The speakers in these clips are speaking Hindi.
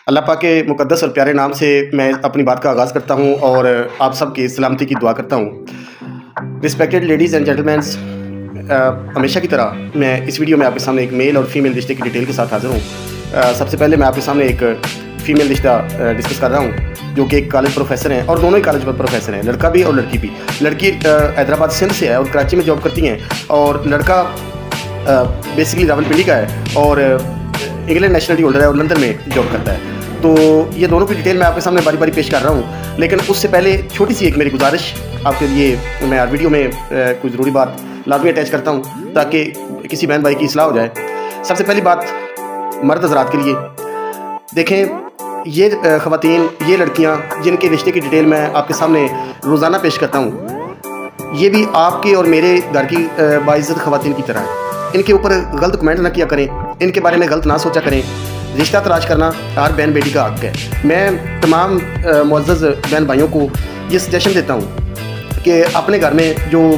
अल्लाह पाक के मुक़द्दस और प्यारे नाम से मैं अपनी बात का आगाज़ करता हूँ और आप सब की सलामती की दुआ करता हूँ। रिस्पेक्टेड लेडीज़ एंड जेंटलमैन्स, हमेशा की तरह मैं इस वीडियो में आपके सामने एक मेल और फीमेल रिश्ते की डिटेल के साथ हाज़िर हूँ। सबसे पहले मैं आपके सामने एक फ़ीमेल रिश्ता डिस्कस कर रहा हूँ जो कि एक कॉलेज प्रोफेसर हैं और दोनों ही कॉलेज प्रोफेसर हैं, लड़का भी और लड़की भी। लड़की हैदराबाद सिंध से है और कराची में जॉब करती हैं और लड़का बेसिकली रावलपिंडी का है और इंग्लैंड नेशनलिटी होल्डर है और लंदन में जॉब करता है। तो ये दोनों की डिटेल मैं आपके सामने बारी बारी पेश कर रहा हूँ, लेकिन उससे पहले छोटी सी एक मेरी गुजारिश आपके लिए, मैं हर वीडियो में कुछ ज़रूरी बात लाजमी अटैच करता हूँ ताकि किसी बहन भाई की इस्लाह हो जाए। सबसे पहली बात मर्द हज़रात के लिए, देखें ये ख़वातीन, ये लड़कियाँ जिनके रिश्ते की डिटेल मैं आपके सामने रोज़ाना पेश करता हूँ, ये भी आपके और मेरे घर की बाइज़्ज़त ख़वातीन की तरह है। इनके ऊपर गलत कमेंट ना किया करें, इनके बारे में गलत ना सोचा करें। रिश्ता तलाश करना हर बहन बेटी का हक़ है। मैं तमाम मुअज़्ज़ज़ बहन भाइयों को ये सजेशन देता हूँ कि अपने घर में जो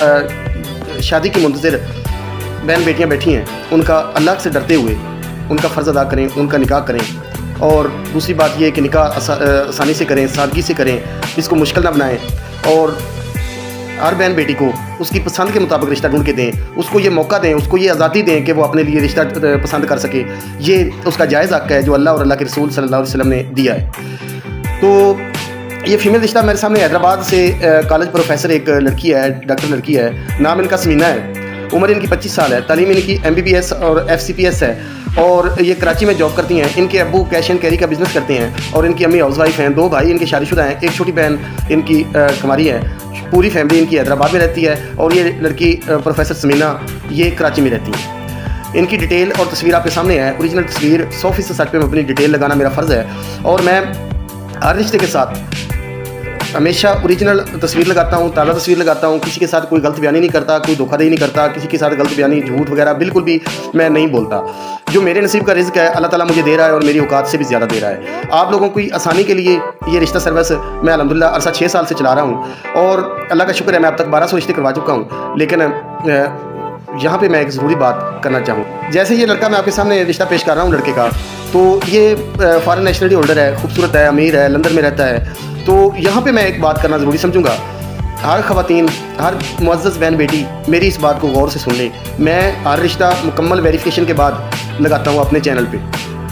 शादी की मुंतज़िर बहन बेटियाँ बैठी हैं, उनका अल्लाह से डरते हुए उनका फ़र्ज़ अदा करें, उनका निकाह करें। और दूसरी बात यह कि निकाह आसानी से करें, सादगी से करें, इसको मुश्किल ना बनाएं और हर बहन बेटी को उसकी पसंद के मुताबिक रिश्ता ढूंढ के दें, उसको ये मौका दें, उसको ये आज़ादी दें कि वो अपने लिए रिश्ता पसंद कर सके। ये उसका जायज़ हक़ है जो अल्लाह और अल्लाह के रसूल सल्लल्लाहु अलैहि वसल्लम ने दिया है। तो ये फ़ीमेल रिश्ता मेरे सामने हैदराबाद से कॉलेज प्रोफेसर एक लड़की है, डॉक्टर लड़की है, नाम इनका समीना है, उम्र इनकी 25 साल है, तालीम इनकी MBBS और FCPS है और ये कराची में जॉब करती हैं। इनके अब्बू कैश एंड कैरी का बिज़नेस करते हैं और इनकी अम्मी हाउस वाइफ हैं। 2 भाई इनके शादीशुदा हैं, एक छोटी बहन इनकी कुमारी है। पूरी फैमिली इनकी हैदराबाद में रहती है और ये लड़की प्रोफेसर समीना ये कराची में रहती है। इनकी डिटेल और तस्वीर आपके सामने है, ओरिजिनल तस्वीर 100% सच पे मैं अपनी डिटेल लगाना मेरा फ़र्ज़ है और मैं हर रिश्ते के साथ हमेशा ओरिजिनल तस्वीर लगाता हूँ, ताज़ा तस्वीर लगाता हूँ। किसी के साथ कोई गलत बयानी नहीं करता, कोई धोखाधड़ी नहीं करता, किसी के साथ गलत बयानी, झूठ वगैरह बिल्कुल भी मैं नहीं बोलता। जो मेरे नसीब का रिज़्क़ है अल्लाह ताला मुझे दे रहा है और मेरी औकात से भी ज़्यादा दे रहा है। आप लोगों की आसानी के लिए ये रिश्ता सर्विस मैं अल्हम्दुलिल्लाह अरसा 6 साल से चला रहा हूँ और अल्लाह का शुक्र है मैं अब तक 1200 रिश्ते करवा चुका हूँ। लेकिन यहाँ पे मैं एक ज़रूरी बात करना चाहूँ। जैसे ये लड़का मैं आपके सामने रिश्ता पेश कर रहा हूँ लड़के का, तो ये फॉरेन नेशनलिटी होल्डर है, खूबसूरत है, अमीर है, लंदन में रहता है। तो यहाँ पे मैं एक बात करना ज़रूरी समझूंगा, हर ख़वातीन, हर मुअज़्ज़ज़ बहन बेटी मेरी इस बात को गौर से सुन ले। मैं हर रिश्ता मुकम्मल वेरिफिकेशन के बाद लगाता हूँ अपने चैनल पे,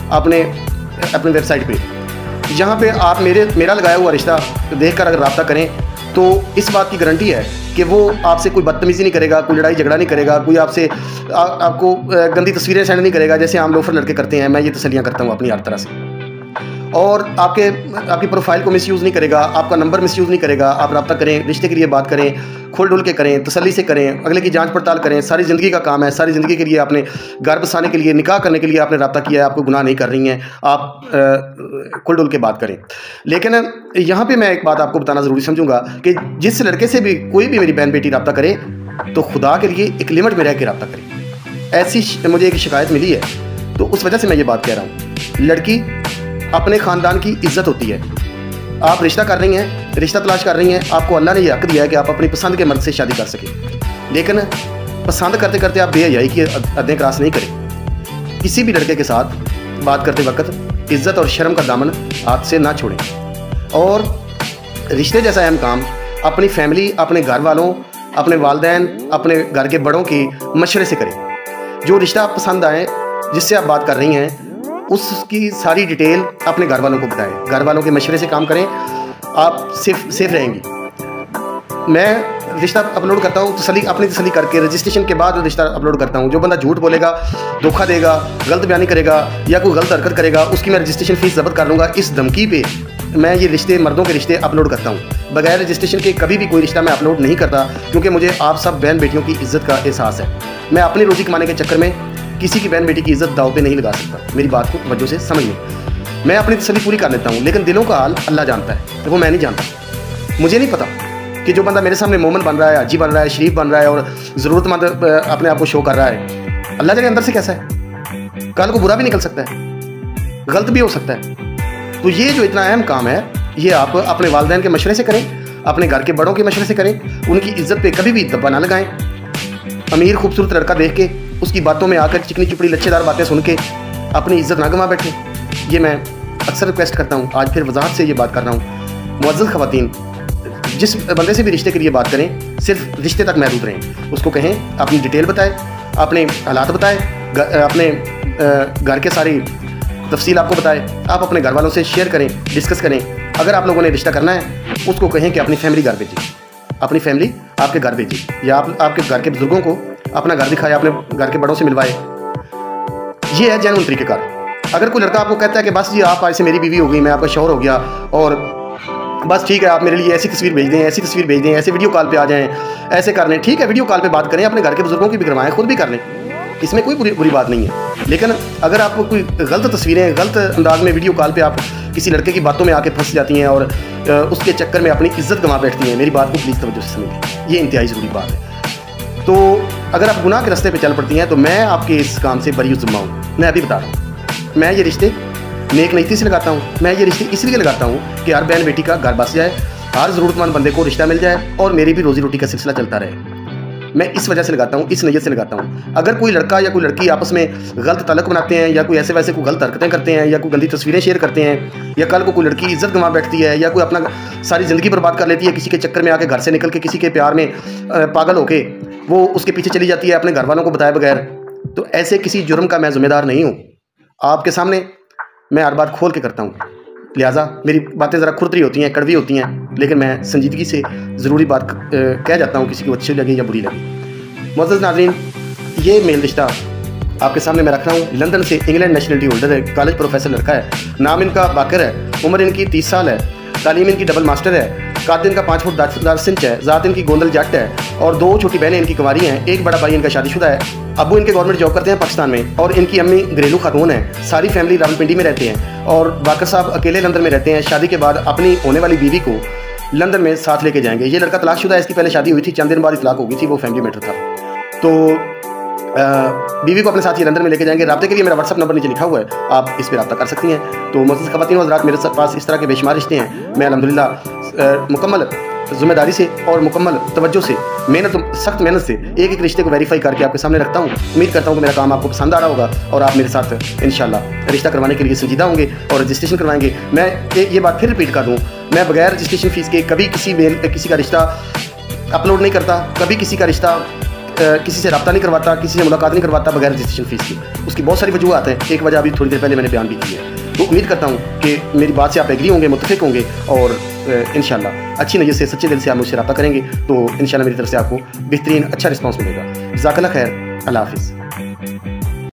अपने वेबसाइट पे। यहाँ पे आप मेरा लगाया हुआ रिश्ता देख कर अगर रब्ता करें तो इस बात की गारंटी है कि वो आपसे कोई बदतमीज़ी नहीं करेगा, कोई लड़ाई झगड़ा नहीं करेगा, कोई आपसे आपको गंदी तस्वीरें सेंड नहीं करेगा जैसे आम लोफर लड़के करते हैं। मैं ये तसल्लियाँ करता हूँ अपनी हर तरह से। और आपकी प्रोफाइल को मिसयूज़ नहीं करेगा, आपका नंबर मिसयूज़ नहीं करेगा। आप रब्ता करें, रिश्ते के लिए बात करें, खोल ढुल के करें, तसल्ली से करें, अगले की जांच पड़ताल करें। सारी ज़िंदगी का काम है, सारी ज़िंदगी के लिए आपने घर बसाने के लिए, निकाह करने के लिए आपने रब्ता किया है, आपको गुनाह नहीं कर रही हैं, आप खुल डुल के बात करें। लेकिन यहाँ पर मैं एक बात आपको बताना ज़रूरी समझूंगा कि जिस लड़के से भी कोई भी मेरी बहन बेटी रब्ता करे तो खुदा के लिए एक लिमिट में रह के रब्ता करें। ऐसी मुझे एक शिकायत मिली है तो उस वजह से मैं ये बात कह रहा हूँ। लड़की अपने ख़ानदान की इज़्ज़त होती है। आप रिश्ता कर रही हैं, रिश्ता तलाश कर रही हैं, आपको अल्लाह ने यह हक़ दिया है कि आप अपनी पसंद के मर्द से शादी कर सकें। लेकिन पसंद करते करते आप बेहयाई की हदें क्रॉस नहीं करें। किसी भी लड़के के साथ बात करते वक्त इज़्ज़त और शर्म का दामन हाथ से ना छोड़ें और रिश्ते जैसा अहम काम अपनी फैमिली, अपने घर वालों, अपने वालिदैन, अपने घर के बड़ों की मशवरे से करें। जो रिश्ता आप पसंद आए, जिससे आप बात कर रही हैं, उसकी सारी डिटेल अपने घर वालों को बताएं। घर वालों के मशवरे से काम करें, आप सेफ रहेंगी। मैं रिश्ता अपलोड करता हूँ अपनी तसल्ली करके, रजिस्ट्रेशन के बाद रिश्ता अपलोड करता हूँ। जो बंदा झूठ बोलेगा, धोखा देगा, गलत बयानी करेगा या कोई गलत हरकत करेगा, उसकी मैं रजिस्ट्रेशन फ़ीस ज़ब्त कर लूँगा। इस धमकी पे मैं ये रिश्ते, मर्दों के रिश्ते अपलोड करता हूँ। बगैर रजिस्ट्रेशन के कभी भी कोई रिश्ता मैं अपलोड नहीं करता, क्योंकि मुझे आप सब बहन बेटियों की इज़्ज़त का एहसास है। मैं अपनी रोज़ी कमाने के चक्कर में किसी की बहन बेटी की इज़्ज़त दाव पे नहीं लगा सकता। मेरी बात को तवज्जो से समझ लें। मैं अपनी तसल्ली पूरी कर लेता हूँ, लेकिन दिलों का हाल अल्लाह जानता है, वो मैं नहीं जानता। मुझे नहीं पता कि जो बंदा मेरे सामने मोमन बन रहा है, हाजी बन रहा है, शरीफ बन रहा है और ज़रूरतमंद अपने आप को शो कर रहा है, अल्लाह जाने अंदर से कैसा है। कल को बुरा भी निकल सकता है, गलत भी हो सकता है। तो ये जो इतना अहम काम है, ये आप अपने वालिदैन के मशवरे से करें, अपने घर के बड़ों के मशवरे से करें। उनकी इज़्ज़त पे कभी भी दब्बा ना लगाएं। अमीर खूबसूरत लड़का देख के उसकी बातों में आकर चिकनी चुपड़ी लच्छेदार बातें सुन के अपनी इज़्ज़त ना गंवा बैठे। ये मैं अक्सर रिक्वेस्ट करता हूँ, आज फिर वजाहत से ये बात कर रहा हूँ, मुअज़्ज़ज़ ख़वातीन जिस बंदे से भी रिश्ते के लिए बात करें सिर्फ रिश्ते तक महदूद रहें। उसको कहें अपनी डिटेल बताए, अपने हालात बताए, अपने घर के सारी तफसील आपको बताए, आप अपने घर वालों से शेयर करें, डिस्कस करें। अगर आप लोगों ने रिश्ता करना है उसको कहें कि अपनी फैमिली घर भेजिए, अपनी फैमिली आपके घर भेजिए, या आप आपके घर के बुजुर्गों को अपना घर दिखाए, अपने घर के बड़ों से मिलवाए। ये है जेन्युइन तरीक़ेकार। अगर कोई लड़का आपको कहता है कि बस जी आप आज से मेरी बीवी हो गई, मैं आपका शौहर हो गया और बस ठीक है, आप मेरे लिए ऐसी तस्वीर भेज दें, ऐसी तस्वीर भेज दें, ऐसे वीडियो कॉल पे आ जाएं, ऐसे कर लें, ठीक है वीडियो कॉल पे बात करें, अपने घर के बुजुर्गों की भी करवाएं, खुद भी कर लें, इसमें कोई बुरी बात नहीं है। लेकिन अगर आपको कोई गलत तस्वीरें गलत अंदाज में वीडियो कॉल पे आप किसी लड़के की बातों में आके फंस जाती हैं और उसके चक्कर में अपनी इज्जत गंवा बैठती हैं, मेरी बात को प्लीज़ तवज्जो से समझें, ये इंतहाई ज़रूरी बात है। तो अगर आप गुनाह के रास्ते पे चल पड़ती हैं तो मैं आपके इस काम से बरी ज़िम्मा हूँ। मैं अभी बता रहा हूँ, मैं ये रिश्ते नेक नीति से लगाता हूँ, मैं ये रिश्ते इसलिए लगाता हूँ कि हर बहन बेटी का घर बस जाए, हर ज़रूरतमंद बंदे को रिश्ता मिल जाए और मेरी भी रोज़ी रोटी का सिलसिला चलता रहे। मैं इस वजह से लगाता हूँ, इस नीयत से लगाता हूँ। अगर कोई लड़का या कोई लड़की आपस में गलत ताल्लुक बनाते हैं या कोई ऐसे वैसे कोई गलत हरकतें करते हैं या कोई गंदी तस्वीरें शेयर करते हैं या कल को कोई लड़की इज्जत गंवा बैठती है या कोई अपना सारी ज़िंदगी बर्बाद कर लेती है किसी के चक्कर में आके, घर से निकल के किसी के प्यार में पागल होके वो उसके पीछे चली जाती है अपने घर वालों को बताए बगैर, तो ऐसे किसी जुर्म का मैं ज़िम्मेदार नहीं हूँ। आपके सामने मैं हर बात खोल के करता हूँ, लिहाजा मेरी बातें ज़रा खुरदरी होती हैं, कड़वी होती हैं, लेकिन मैं संजीदगी से ज़रूरी बात कह जाता हूँ, किसी को अच्छी लगे या बुरी लगे। मुअज़्ज़ज़ नाज़रीन, ये मेल रिश्ता आपके सामने मैं रख रहा हूँ। लंदन से इंग्लैंड नेशनलिटी होल्डर है, कॉलेज प्रोफेसर लड़का है, नाम इनका बाकर है, उम्र इनकी 30 साल है, तालीम इनकी डबल मास्टर है, कद इनका 5 फुट 10 इंच है, ज़ात इनकी गोंदल जट है और 2 छोटी बहनें इनकी कुंवारी हैं, एक बड़ा भाई इनका शादीशुदा है। अब्बू इनके गवर्नमेंट जॉब करते हैं पाकिस्तान में और इनकी अम्मी घरेलू खातून है। सारी फैमिली रावलपिंडी में रहते हैं और बाकर साहब अकेले लंदन में रहते हैं। शादी के बाद अपनी होने वाली बीवी को लंदन में साथ लेके जाएंगे। ये लड़का तलाकशुदा है, इसकी पहले शादी हुई थी, चंद दिन बाद तलाक हो गई थी, वो फैमिली मैटर था। तो बीवी को अपने साथ ही लंदन में लेके जाएंगे। राब्ते के लिए मेरा व्हाट्सअप नंबर नीचे लिखा हुआ है, आप इस पर रब्ता कर सकती हैं। तो मुअज़्ज़ज़ ख़वातीन व हज़रात, मेरे पास इस तरह के बेशुमार रिश्ते हैं। मैं अल्हम्दुलिल्लाह मुकम्मल ज़िम्मेदारी से और मुकम्मल तवज्जो से, सख्त मेहनत से एक एक रिश्ते को वेरीफाई करके आपके सामने रखता हूँ। उम्मीद करता हूँ कि मेरा काम आपको पसंद आ रहा होगा और आप मेरे साथ इंशाल्लाह रिश्ता करवाने के लिए संजीदा होंगे और रजिस्ट्रेशन करवाएंगे। मैं ये बात फिर रिपीट कर दूँ, मैं बगैर रजिस्ट्रेशन फ़ीस के कभी किसी का रिश्ता अपलोड नहीं करता, कभी किसी का रिश्ता किसी से रब्ता नहीं करवाता, किसी से मुलाकात नहीं करवाता बगैर रजिस्ट्रेशन फ़ीस की। उसकी बहुत सारी वजूहत हैं, एक वजह अभी थोड़ी देर पहले मैंने बयान भी की है। तो उम्मीद करता हूँ कि मेरी बात से आप एग्री होंगे, मुत्तफ़िक होंगे और इंशाल्लाह अच्छी नज़र से, सच्चे दिल से आप मुझसे रब्ता करेंगे तो इंशाल्लाह मेरी तरफ से आपको बेहतरीन अच्छा रिस्पॉन्स मिलेगा। जज़ाकल्लाह खैर, अल्लाह हाफ़िज़।